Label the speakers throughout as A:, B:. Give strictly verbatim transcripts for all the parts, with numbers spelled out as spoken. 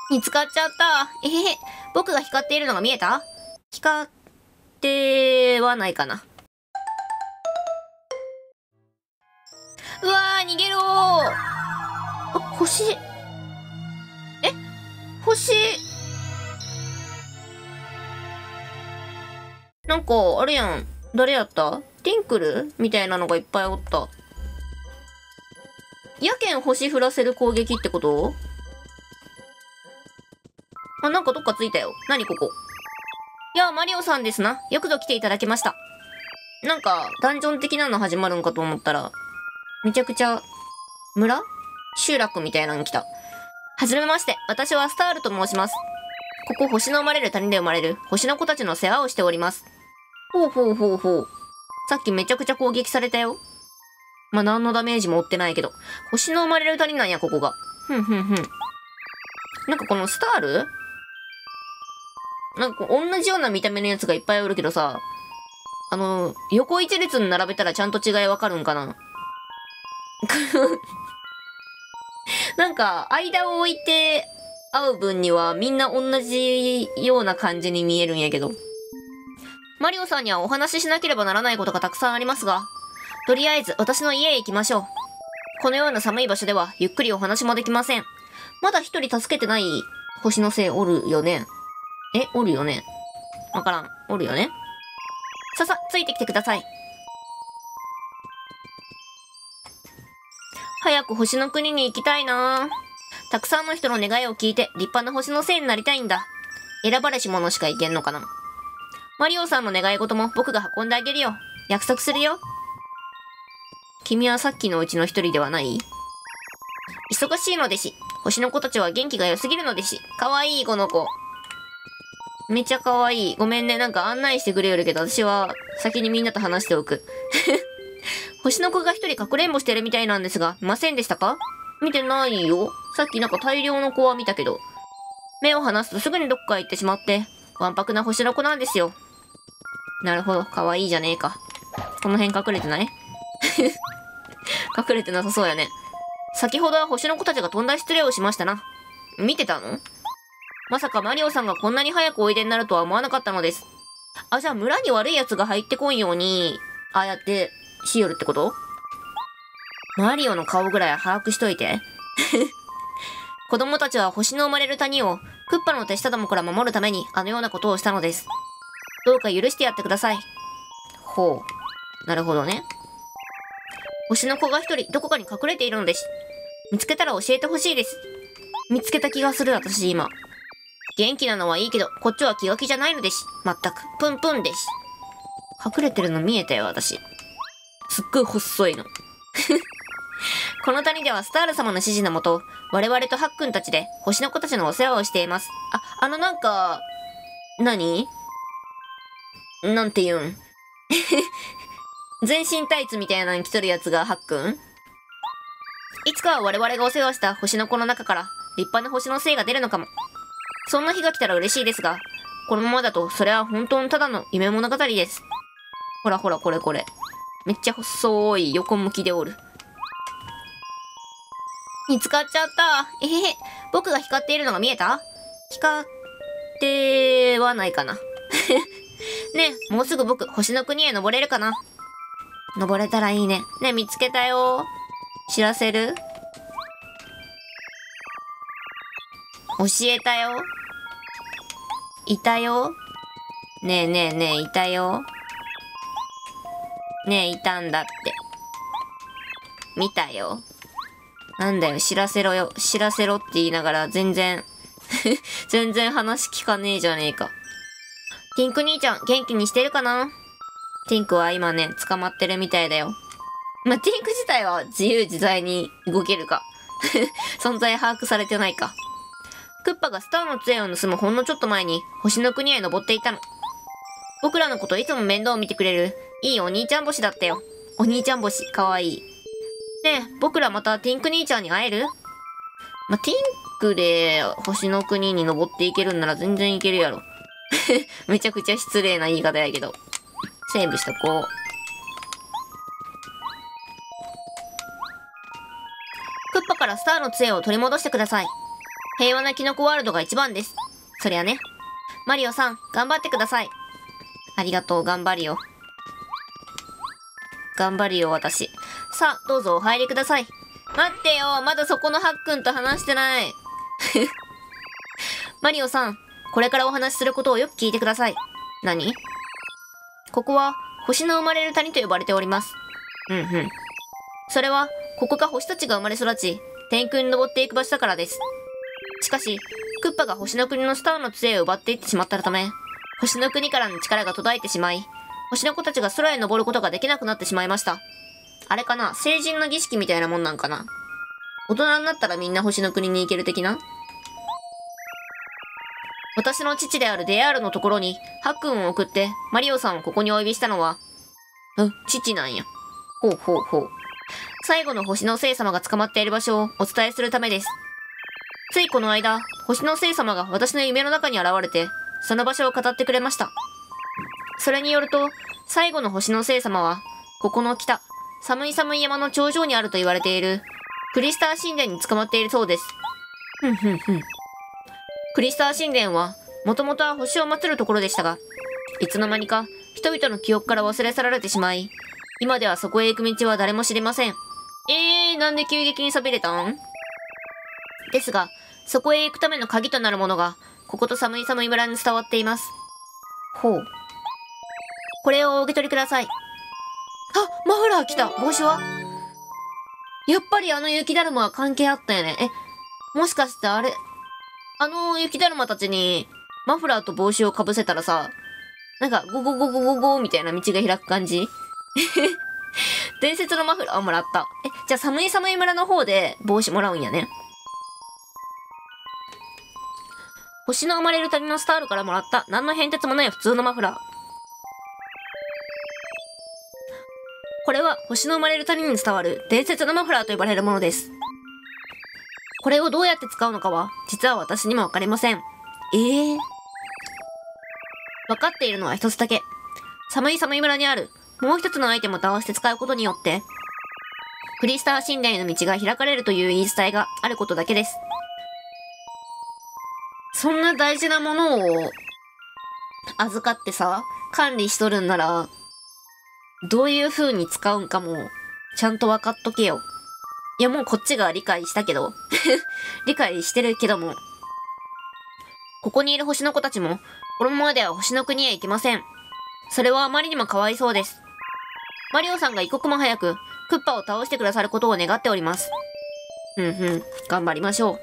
A: 見つかっちゃった。えへへ。僕が光っているのが見えた？光ってはないかな。うわー、逃げろー。あ、星。え？星。なんか、あれやん。誰やった？ティンクルみたいなのがいっぱいおった。やけん星降らせる攻撃ってこと？あ、なんかどっかついたよ。なにここ。いや、マリオさんですな。よくぞ来ていただきました。なんか、ダンジョン的なの始まるんかと思ったら、めちゃくちゃ、村？集落みたいなの来た。はじめまして、私はスタールと申します。ここ星の生まれる谷で生まれる星の子たちの世話をしております。ほうほうほうほう。さっきめちゃくちゃ攻撃されたよ。まあ、何のダメージも負ってないけど。星の生まれる谷なんや、ここが。ふんふんふん。なんかこのスタール？なんか同じような見た目のやつがいっぱいおるけどさ、あの、横一列に並べたらちゃんと違いわかるんかな？なんか、間を置いて会う分にはみんな同じような感じに見えるんやけど。マリオさんにはお話ししなければならないことがたくさんありますが、とりあえず私の家へ行きましょう。このような寒い場所ではゆっくりお話もできません。まだ一人助けてない星のせいおるよね。え、おるよね。わからん。おるよね。ささ、ついてきてください。早く星の国に行きたいな。たくさんの人の願いを聞いて立派な星のせいになりたいんだ。選ばれし者しか行けんのかな。マリオさんの願い事も僕が運んであげるよ。約束するよ。君はさっきのうちの一人ではない？忙しいのでし。星の子たちは元気が良すぎるのでし。かわいい、この子。めっちゃかわいい。ごめんね、なんか案内してくれよるけど、私は先にみんなと話しておく。星の子が一人かくれんぼしてるみたいなんですが、いませんでしたか？見てないよ。さっきなんか大量の子は見たけど。目を離すとすぐにどっか行ってしまって、わんぱくな星の子なんですよ。なるほど、かわいいじゃねえか。この辺隠れてない？隠れてなさそうやね。先ほどは星の子たちがとんだ失礼をしましたな。見てたの？まさかマリオさんがこんなに早くおいでになるとは思わなかったのです。あ、じゃあ村に悪い奴が入ってこんように、ああやってしよるってこと？マリオの顔ぐらい把握しといて。子供たちは星の生まれる谷をクッパの手下どもから守るためにあのようなことをしたのです。どうか許してやってください。ほう。なるほどね。星の子が一人どこかに隠れているのです。見つけたら教えてほしいです。見つけた気がする、私今。元気なのはいいけど、こっちは気が気じゃないのです。まったく、プンプンです。隠れてるの見えたよ、私。すっごい細いの。この谷ではスタール様の指示のもと、我々とハックンたちで星の子たちのお世話をしています。あ、あのなんか、何？なんて言うん？全身タイツみたいなの着とるやつがハックン？いつかは我々がお世話した星の子の中から立派な星の精が出るのかも。そんな日が来たら嬉しいですが、このままだとそれは本当のただの夢物語です。ほらほらこれこれ。めっちゃ細い横向きでおる。見つかっちゃった。えへへ。僕が光っているのが見えた？光ってはないかな。ねえ、もうすぐ僕、星の国へ登れるかな？登れたらいいね。ねえ、見つけたよ。知らせる？教えたよ。いたよ。ねえねえねえ、いたよ。ねえ、いたんだって。見たよ。なんだよ、知らせろよ。知らせろって言いながら全然、全然話聞かねえじゃねえか。ティンク兄ちゃん、元気にしてるかな？ティンクは今ね、捕まってるみたいだよ。まあ、ティンク自体は自由自在に動けるか。存在把握されてないか。クッパがスターの杖を盗むほんのちょっと前に星の国へ登っていたの。僕らのこといつも面倒を見てくれるいいお兄ちゃん星だったよ。お兄ちゃん星、かわいい。ねえ、僕らまたティンク兄ちゃんに会える？まあ、ティンクで星の国に登っていけるんなら全然いけるやろ。めちゃくちゃ失礼な言い方やけど。セーブしとこう。クッパからスターの杖を取り戻してください。 平和なキノコワールドが一番です。そりゃね。マリオさん、頑張ってください。ありがとう、頑張るよ。頑張るよ、私。さあ、どうぞお入りください。待ってよ、まだそこのハックンと話してない。マリオさん、これからお話しすることをよく聞いてください。何？ここは、星の生まれる谷と呼ばれております。うんうん。それは、ここが星たちが生まれ育ち、天空に登っていく場所だからです。しかし、クッパが星の国のスターの杖を奪っていってしまったため、星の国からの力が途絶えてしまい、星の子たちが空へ登ることができなくなってしまいました。あれかな？成人の儀式みたいなもんなんかな？大人になったらみんな星の国に行ける的な？私の父であるデアールのところにハックンを送ってマリオさんをここにお呼びしたのは、うん、父なんや。ほうほうほう。最後の星の聖様が捕まっている場所をお伝えするためです。ついこの間、星の聖様が私の夢の中に現れて、その場所を語ってくれました。それによると、最後の星の聖様は、ここの北、寒い寒い山の頂上にあると言われている、クリスター神殿に捕まっているそうです。ふんふんふん。クリスター神殿は、もともとは星を祀るところでしたが、いつの間にか人々の記憶から忘れ去られてしまい、今ではそこへ行く道は誰も知りません。えー、なんで急激に錆びれたん？ですが、そこへ行くための鍵となるものが、ここと寒い寒い村に伝わっています。ほう。これをお受け取りください。あ、マフラー来た。帽子は？やっぱりあの雪だるまは関係あったよね。え、もしかしてあれ、あの雪だるまたちに、マフラーと帽子をかぶせたらさ、なんか、ゴゴゴゴゴゴみたいな道が開く感じ？伝説のマフラーをもらった。え、じゃあ寒い寒い村の方で帽子もらうんやね。星の生まれる谷のスタールからもらった何の変哲もない普通のマフラー。これは星の生まれる谷に伝わる伝説のマフラーと呼ばれるものです。これをどうやって使うのかは実は私にもわかりません。ええー。わかっているのは一つだけ。寒い寒い村にあるもう一つのアイテムと合わせて使うことによって、クリスター神殿への道が開かれるという言い伝えがあることだけです。そんな大事なものを預かってさ、管理しとるんなら、どういう風に使うんかも、ちゃんと分かっとけよ。いやもうこっちが理解したけど。理解してるけども。ここにいる星の子たちも、このままでは星の国へ行けません。それはあまりにもかわいそうです。マリオさんが一刻も早く、クッパを倒してくださることを願っております。うんうん、頑張りましょう。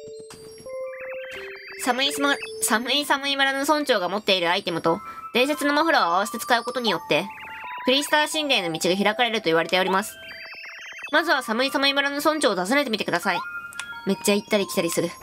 A: 寒い寒い寒い村の村長が持っているアイテムと伝説のマフラーを合わせて使うことによってクリスター神殿への道が開かれると言われております。まずは寒い寒い村の村長を訪ねてみてください。めっちゃ行ったり来たりする。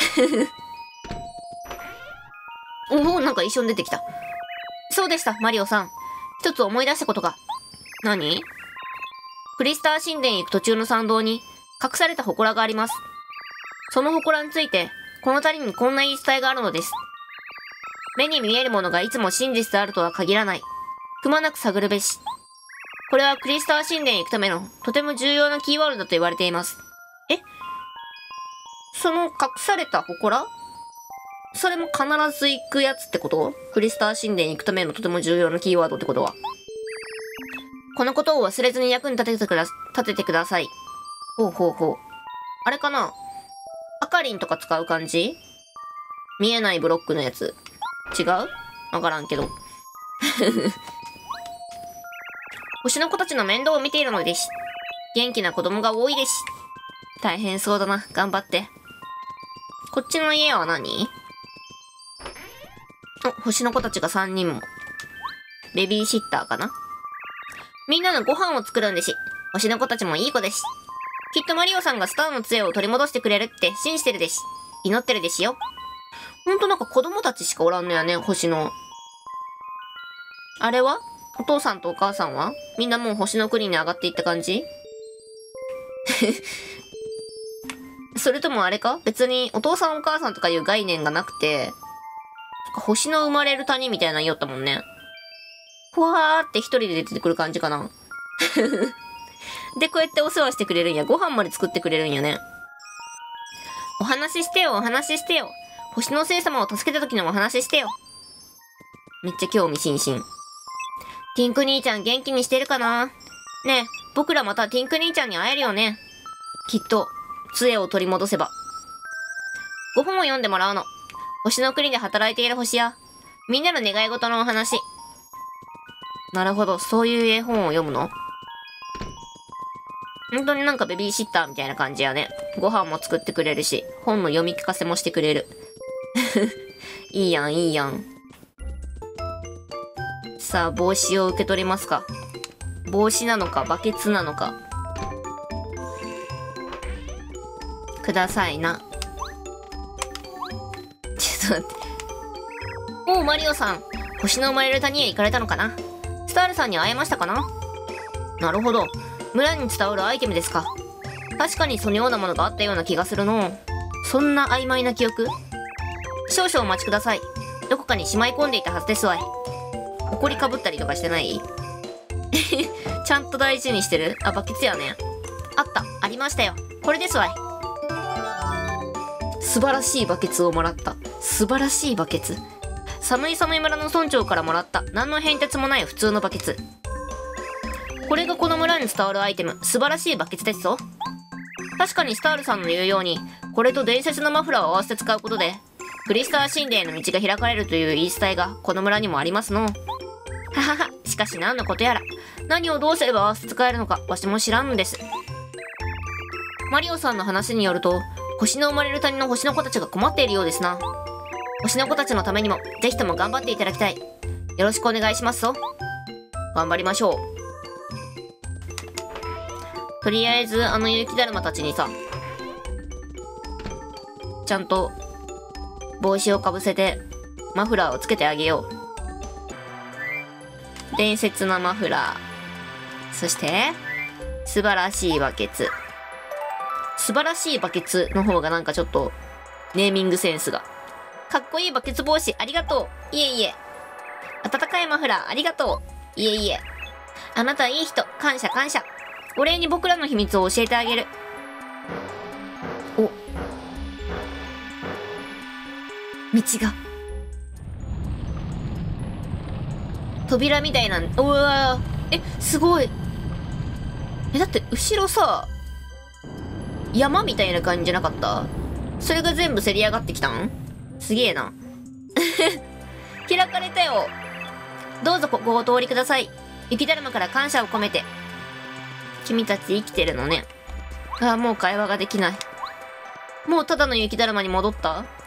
A: おお、なんか一緒に出てきた。そうでした、マリオさん。一つ思い出したことが。何？クリスター神殿へ行く途中の参道に隠された祠があります。その祠についてこの谷にこんな言い伝えがあるのです。目に見えるものがいつも真実であるとは限らない。くまなく探るべし。これはクリスター神殿へ行くためのとても重要なキーワードだと言われています。え？その隠された祠？それも必ず行くやつってこと？クリスター神殿に行くためのとても重要なキーワードってことは。このことを忘れずに役に立ててくだ、立ててください。ほうほうほう。あれかな？アカリンとか使う感じ？見えないブロックのやつ。違う？わからんけど。星の子たちの面倒を見ているのです。元気な子供が多いです。大変そうだな。頑張って。こっちの家は何？お、星の子たちがさんにんも。ベビーシッターかな？みんなのご飯を作るんです。星の子たちもいい子です。きっとマリオさんがスターの杖を取り戻してくれるって信じてるです。祈ってるですよ。ほんとなんか子供たちしかおらんのやね、星の。あれは？お父さんとお母さんはみんなもう星の国に上がっていった感じ？それともあれか？別にお父さんお母さんとかいう概念がなくて、星の生まれる谷みたいなの言おったもんね。ふわーって一人で出てくる感じかな。で、こうやってお世話してくれるんや。ご飯まで作ってくれるんやね。 お話ししてよ、お話ししてよ。星の聖様を助けた時のお話ししてよ。めっちゃ興味津々。ティンク兄ちゃん元気にしてるかな？ねえ、僕らまたティンク兄ちゃんに会えるよね。きっと、杖を取り戻せば。ごほんを読んでもらうの。星の国で働いている星や、みんなの願い事のお話。なるほど、そういう絵本を読むの？本当になんかベビーシッターみたいな感じやね。ご飯も作ってくれるし、本の読み聞かせもしてくれる。いいやん、いいやん。さあ、帽子を受け取りますか。帽子なのか、バケツなのか。くださいな。ちょっと待って。おう、マリオさん。星の生まれる谷へ行かれたのかな？スタールさんに会えましたかな？なるほど。村に伝わるアイテムですか。確かにそのようなものがあったような気がするの。そんな曖昧な記憶？少々お待ちください。どこかにしまい込んでいたはずですわい。埃かぶったりとかしてない？ちゃんと大事にしてる？あ、バケツやね。あった。ありましたよ。これですわい。素晴らしいバケツをもらった。素晴らしいバケツ。寒い寒い村の村長からもらった何の変哲もない普通のバケツ。これがこの村に伝わるアイテム、素晴らしいバケツですぞ。確かにスタールさんの言うように、これと伝説のマフラーを合わせて使うことで、クリスター神殿への道が開かれるという言い伝えがこの村にもありますの。ははは、しかし何のことやら、何をどうすれば合わせて使えるのか、わしも知らんのです。マリオさんの話によると、星の生まれる谷の星の子たちが困っているようですな。星の子たちのためにも、ぜひとも頑張っていただきたい。よろしくお願いしますぞ。頑張りましょう。とりあえず、あの雪だるまたちにさ、ちゃんと、帽子をかぶせて、マフラーをつけてあげよう。伝説のマフラー。そして、素晴らしいバケツ。素晴らしいバケツの方がなんかちょっと、ネーミングセンスが。かっこいいバケツ帽子ありがとう。いえいえ。暖かいマフラーありがとう。いえいえ。あなたいい人。感謝感謝。お礼に僕らの秘密を教えてあげる。お。道が。扉みたいな、うわー。え、すごい。え、だって後ろさ、山みたいな感じじゃなかった？それが全部せり上がってきたん？すげえな。開かれたよ。どうぞここをお通りください。雪だるまから感謝を込めて。君たち生きてるのね。ああ、もう会話ができない。もうただの雪だるまに戻った？